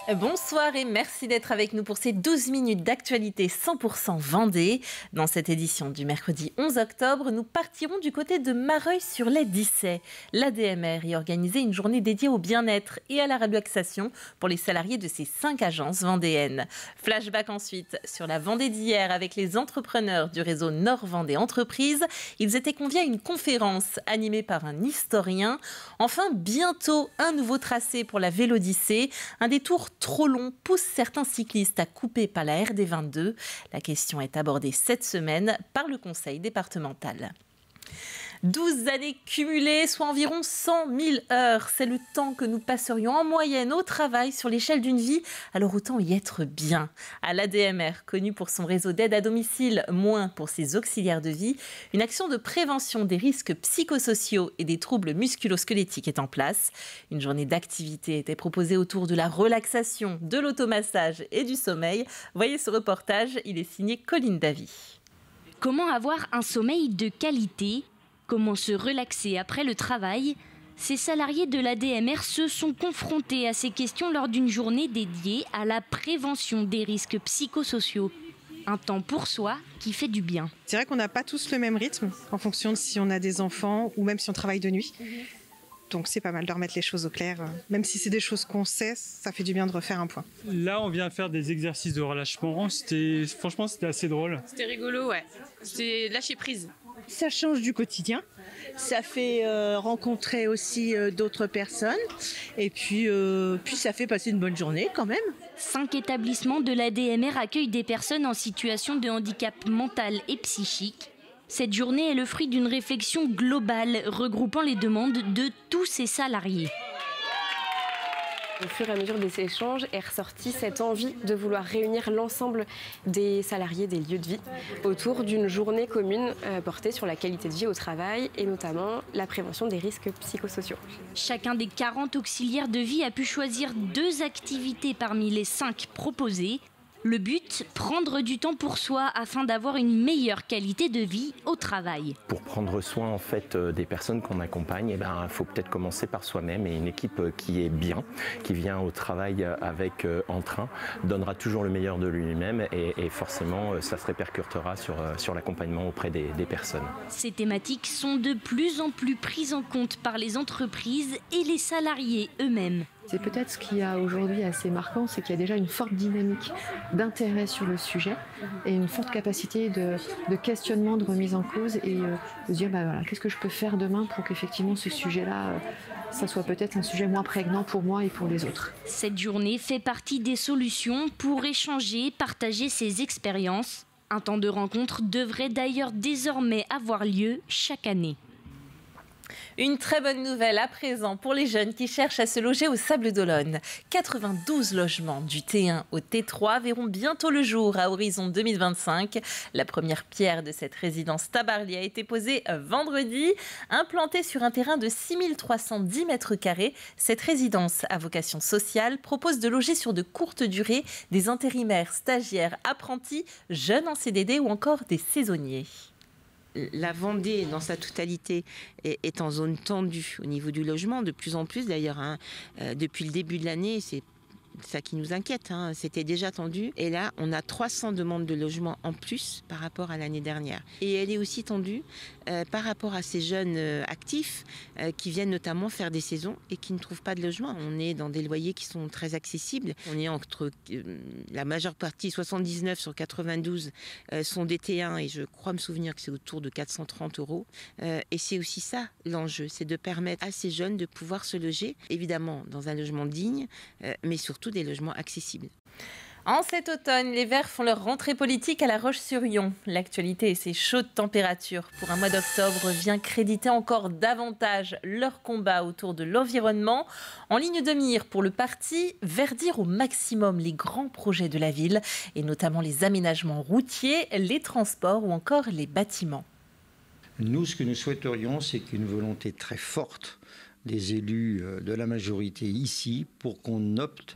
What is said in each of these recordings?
Bonsoir et merci d'être avec nous pour ces 12 minutes d'actualité 100% Vendée. Dans cette édition du mercredi 11 octobre, nous partirons du côté de Mareuil-sur-les-Dissay. L'ADMR y a organisé une journée dédiée au bien-être et à la relaxation pour les salariés de ces 5 agences vendéennes. Flashback ensuite sur la Vendée d'hier avec les entrepreneurs du réseau Nord-Vendée Entreprises. Ils étaient conviés à une conférence animée par un historien. Enfin, bientôt un nouveau tracé pour la Vélodyssée, un détour trop long pousse certains cyclistes à couper par la RD 22. La question est abordée cette semaine par le conseil départemental. 12 années cumulées, soit environ 100 000 heures. C'est le temps que nous passerions en moyenne au travail sur l'échelle d'une vie. Alors autant y être bien. À l'ADMR, connu pour son réseau d'aide à domicile, moins pour ses auxiliaires de vie, une action de prévention des risques psychosociaux et des troubles musculo-squelettiques est en place. Une journée d'activité était proposée autour de la relaxation, de l'automassage et du sommeil. Voyez ce reportage, il est signé Colline Davy. Comment avoir un sommeil de qualité ? Comment se relaxer après le travail ? Ces salariés de l'ADMR se sont confrontés à ces questions lors d'une journée dédiée à la prévention des risques psychosociaux. Un temps pour soi qui fait du bien. C'est vrai qu'on n'a pas tous le même rythme en fonction de si on a des enfants ou même si on travaille de nuit. Donc c'est pas mal de remettre les choses au clair. Même si c'est des choses qu'on sait, ça fait du bien de refaire un point. Là, on vient faire des exercices de relâchement. Franchement, c'était assez drôle. C'était rigolo, ouais. C'était lâcher prise. Ça change du quotidien. Ça fait rencontrer aussi d'autres personnes. Et puis ça fait passer une bonne journée quand même. 5 établissements de l'ADMR accueillent des personnes en situation de handicap mental et psychique. Cette journée est le fruit d'une réflexion globale regroupant les demandes de tous ces salariés. Au fur et à mesure des échanges est ressortie cette envie de vouloir réunir l'ensemble des salariés des lieux de vie autour d'une journée commune portée sur la qualité de vie au travail et notamment la prévention des risques psychosociaux. Chacun des 40 auxiliaires de vie a pu choisir 2 activités parmi les 5 proposées. Le but, prendre du temps pour soi afin d'avoir une meilleure qualité de vie au travail. Pour prendre soin en fait des personnes qu'on accompagne, il faut peut-être commencer par soi-même, et une équipe qui est bien, qui vient au travail avec entrain, donnera toujours le meilleur de lui-même et forcément ça se répercutera sur l'accompagnement auprès des personnes. Ces thématiques sont de plus en plus prises en compte par les entreprises et les salariés eux-mêmes. C'est peut-être ce qu'il y a aujourd'hui assez marquant, c'est qu'il y a déjà une forte dynamique d'intérêt sur le sujet et une forte capacité de questionnement, de remise en cause et de se dire qu'est-ce que je peux faire demain pour qu'effectivement ce sujet-là, ça soit peut-être un sujet moins prégnant pour moi et pour les autres. Cette journée fait partie des solutions pour échanger, partager ses expériences. Un temps de rencontre devrait d'ailleurs désormais avoir lieu chaque année. Une très bonne nouvelle à présent pour les jeunes qui cherchent à se loger au Sables-d'Olonne. 92 logements du T1 au T3 verront bientôt le jour à horizon 2025. La première pierre de cette résidence Tabarly a été posée vendredi. Implantée sur un terrain de 6310 mètres carrés, cette résidence à vocation sociale propose de loger sur de courtes durées des intérimaires, stagiaires, apprentis, jeunes en CDD ou encore des saisonniers. La Vendée, dans sa totalité, est en zone tendue au niveau du logement, de plus en plus d'ailleurs. Depuis le début de l'année, c'est ça qui nous inquiète. C'était déjà tendu. Et là, on a 300 demandes de logement en plus par rapport à l'année dernière. Et elle est aussi tendue par rapport à ces jeunes actifs qui viennent notamment faire des saisons et qui ne trouvent pas de logement. On est dans des loyers qui sont très accessibles. On est entre la majeure partie, 79 sur 92, sont des T1 et je crois me souvenir que c'est autour de 430 €. Et c'est aussi ça l'enjeu, c'est de permettre à ces jeunes de pouvoir se loger, évidemment dans un logement digne, mais surtout des logements accessibles. En cet automne, les Verts font leur rentrée politique à La Roche-sur-Yon. L'actualité et ses chaudes températures pour un mois d'octobre vient créditer encore davantage leur combat autour de l'environnement. En ligne de mire pour le parti, verdir au maximum les grands projets de la ville et notamment les aménagements routiers, les transports ou encore les bâtiments. Nous, ce que nous souhaiterions, c'est qu'une volonté très forte des élus de la majorité ici pour qu'on opte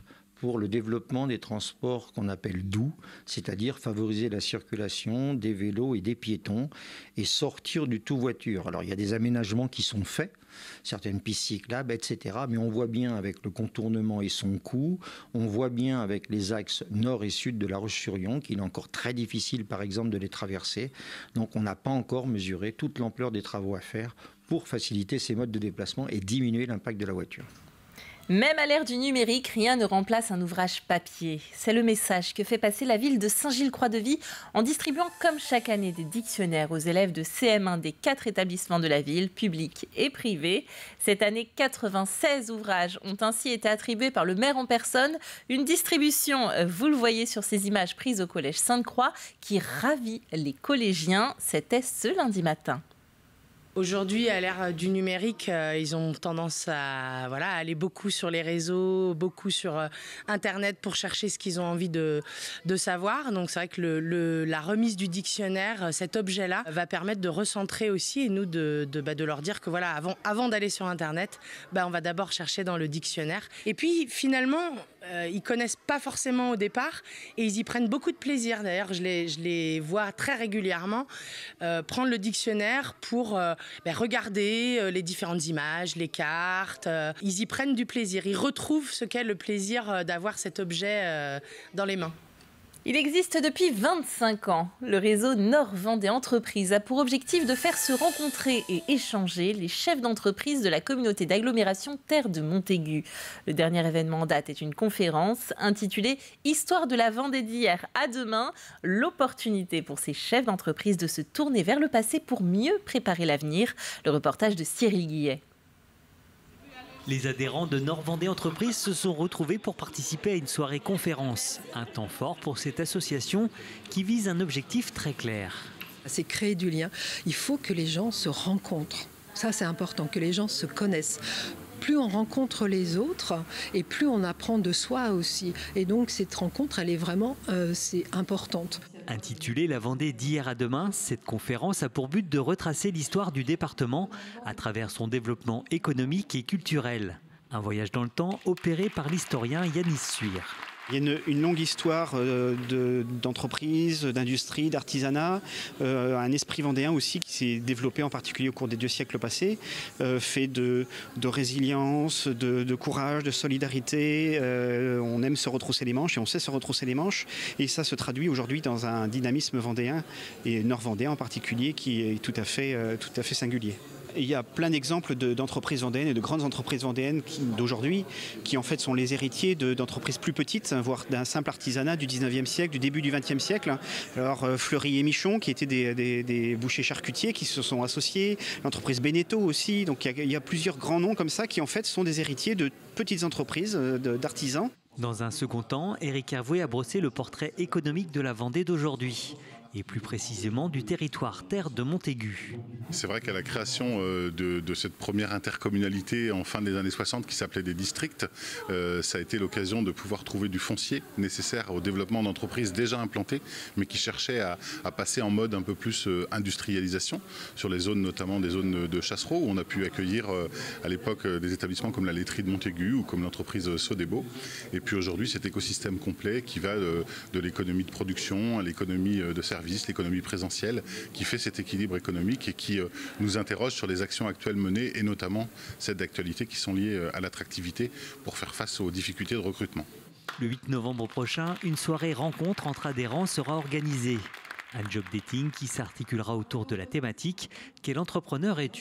pour le développement des transports qu'on appelle doux, c'est-à-dire favoriser la circulation des vélos et des piétons et sortir du tout voiture. Alors il y a des aménagements qui sont faits, certaines pistes cyclables, etc. Mais on voit bien avec le contournement et son coût, on voit bien avec les axes nord et sud de La Roche-sur-Yon qu'il est encore très difficile par exemple de les traverser. Donc on n'a pas encore mesuré toute l'ampleur des travaux à faire pour faciliter ces modes de déplacement et diminuer l'impact de la voiture. Même à l'ère du numérique, rien ne remplace un ouvrage papier. C'est le message que fait passer la ville de Saint-Gilles-Croix-de-Vie en distribuant comme chaque année des dictionnaires aux élèves de CM1 des 4 établissements de la ville, publics et privés. Cette année, 96 ouvrages ont ainsi été attribués par le maire en personne. Une distribution, vous le voyez sur ces images prises au collège Sainte-Croix, qui ravit les collégiens. C'était ce lundi matin. Aujourd'hui, à l'ère du numérique, ils ont tendance à aller beaucoup sur les réseaux, beaucoup sur Internet pour chercher ce qu'ils ont envie de savoir. Donc c'est vrai que la remise du dictionnaire, cet objet-là, va permettre de recentrer aussi et nous de leur dire que voilà, avant d'aller sur Internet, on va d'abord chercher dans le dictionnaire. Et puis finalement, ils connaissent pas forcément au départ et ils y prennent beaucoup de plaisir. D'ailleurs, je les vois très régulièrement prendre le dictionnaire pour regarder les différentes images, les cartes. Ils y prennent du plaisir. Ils retrouvent ce qu'est le plaisir d'avoir cet objet dans les mains. Il existe depuis 25 ans. Le réseau Nord-Vendée Entreprises a pour objectif de faire se rencontrer et échanger les chefs d'entreprise de la communauté d'agglomération Terre de Montaigu. Le dernier événement en date est une conférence intitulée « Histoire de la Vendée d'hier à demain ». L'opportunité pour ces chefs d'entreprise de se tourner vers le passé pour mieux préparer l'avenir. Le reportage de Cyril Guillet. Les adhérents de Nord-Vendée Entreprises se sont retrouvés pour participer à une soirée conférence. Un temps fort pour cette association qui vise un objectif très clair. C'est créer du lien. Il faut que les gens se rencontrent. Ça, c'est important, que les gens se connaissent. Plus on rencontre les autres et plus on apprend de soi aussi. Et donc cette rencontre, elle est vraiment c'est importante. Intitulée La Vendée d'hier à demain, cette conférence a pour but de retracer l'histoire du département à travers son développement économique et culturel. Un voyage dans le temps opéré par l'historien Yanis Suir. Il y a une longue histoire d'entreprise, d'industrie, d'artisanat, un esprit vendéen aussi qui s'est développé en particulier au cours des 2 siècles passés, fait de résilience, de courage, de solidarité. On aime se retrousser les manches et on sait se retrousser les manches. Et ça se traduit aujourd'hui dans un dynamisme vendéen et nord-vendéen en particulier qui est tout à fait singulier. Et il y a plein d'exemples d'entreprises vendéennes et de grandes entreprises vendéennes d'aujourd'hui qui en fait sont les héritiers d'entreprises plus petites, voire d'un simple artisanat du 19e siècle, du début du 20e siècle. Alors Fleury et Michon qui étaient des bouchers charcutiers qui se sont associés, l'entreprise Beneteau aussi. Donc il y a plusieurs grands noms comme ça qui en fait sont des héritiers de petites entreprises, d'artisans. Dans un second temps, Éric Hervouet a brossé le portrait économique de la Vendée d'aujourd'hui. Et plus précisément du territoire Terre de Montaigu. C'est vrai qu'à la création de cette première intercommunalité en fin des années 60 qui s'appelait des districts, ça a été l'occasion de pouvoir trouver du foncier nécessaire au développement d'entreprises déjà implantées, mais qui cherchaient à passer en mode un peu plus industrialisation sur les zones, notamment des zones de Chassereau, où on a pu accueillir à l'époque des établissements comme la laiterie de Montaigu ou comme l'entreprise Sodebo. Et puis aujourd'hui, cet écosystème complet qui va de l'économie de production à l'économie de services, l'économie présentielle, qui fait cet équilibre économique et qui nous interroge sur les actions actuelles menées et notamment celles d'actualité qui sont liées à l'attractivité pour faire face aux difficultés de recrutement. Le 8 novembre prochain, une soirée rencontre entre adhérents sera organisée. Un job dating qui s'articulera autour de la thématique « Quel entrepreneur es-tu » ?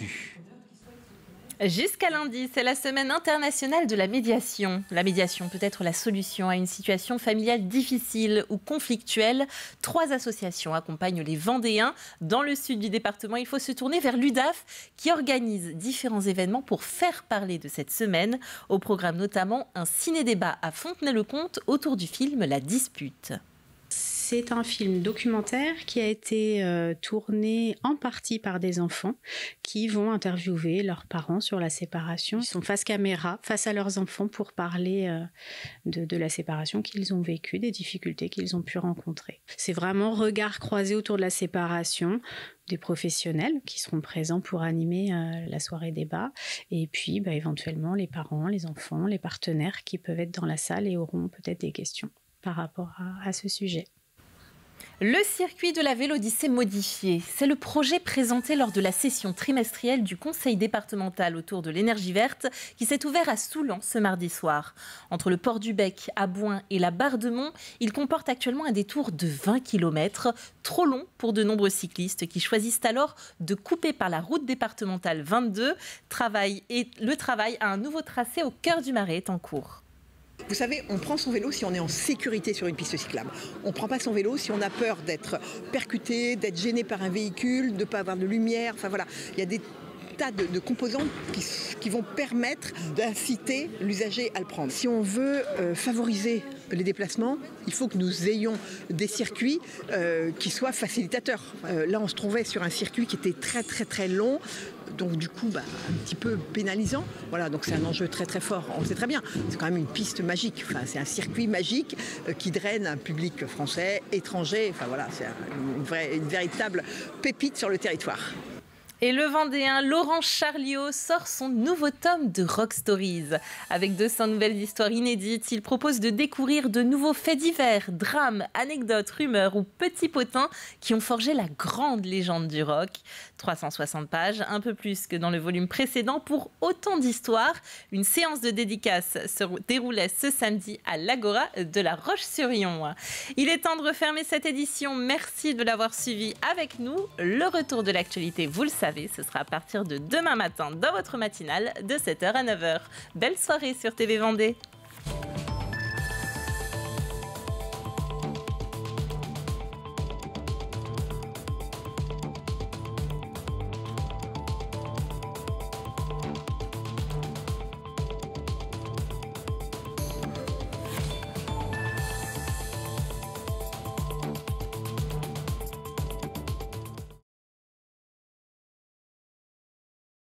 Jusqu'à lundi, c'est la semaine internationale de la médiation. La médiation peut être la solution à une situation familiale difficile ou conflictuelle. 3 associations accompagnent les Vendéens. Dans le sud du département, il faut se tourner vers l'UDAF qui organise différents événements pour faire parler de cette semaine. Au programme notamment un ciné-débat à Fontenay-le-Comte autour du film La Dispute. C'est un film documentaire qui a été tourné en partie par des enfants qui vont interviewer leurs parents sur la séparation. Ils sont face caméra, face à leurs enfants pour parler de la séparation qu'ils ont vécue, des difficultés qu'ils ont pu rencontrer. C'est vraiment regard croisé autour de la séparation, des professionnels qui seront présents pour animer la soirée débat et puis éventuellement les parents, les enfants, les partenaires qui peuvent être dans la salle et auront peut-être des questions par rapport à ce sujet. Le circuit de la Vélodyssée modifié, c'est le projet présenté lors de la session trimestrielle du Conseil départemental autour de l'énergie verte qui s'est ouvert à Soulan ce mardi soir. Entre le port du Bec, Abouin et la Barre de Mont, il comporte actuellement un détour de 20 km, trop long pour de nombreux cyclistes qui choisissent alors de couper par la route départementale 22. Le travail à un nouveau tracé au cœur du Marais est en cours. Vous savez, on prend son vélo si on est en sécurité sur une piste cyclable. On ne prend pas son vélo si on a peur d'être percuté, d'être gêné par un véhicule, de ne pas avoir de lumière. Enfin voilà, il y a des tas de composantes qui vont permettre d'inciter l'usager à le prendre. Si on veut favoriser les déplacements, il faut que nous ayons des circuits qui soient facilitateurs. Là, on se trouvait sur un circuit qui était très très très long. Donc du coup, un petit peu pénalisant. Voilà, donc c'est un enjeu très très fort. On le sait très bien, c'est quand même une piste magique. Enfin, c'est un circuit magique qui draine un public français, étranger. Enfin voilà, c'est une véritable pépite sur le territoire. Et le Vendéen Laurent Charliot sort son nouveau tome de Rock Stories. Avec 200 nouvelles histoires inédites, il propose de découvrir de nouveaux faits divers, drames, anecdotes, rumeurs ou petits potins qui ont forgé la grande légende du rock. 360 pages, un peu plus que dans le volume précédent pour autant d'histoires. Une séance de dédicace se déroulait ce samedi à l'Agora de la Roche-sur-Yon. Il est temps de refermer cette édition. Merci de l'avoir suivi avec nous. Le retour de l'actualité, vous le savez, ce sera à partir de demain matin dans votre matinale de 7h à 9h. Belle soirée sur TV Vendée.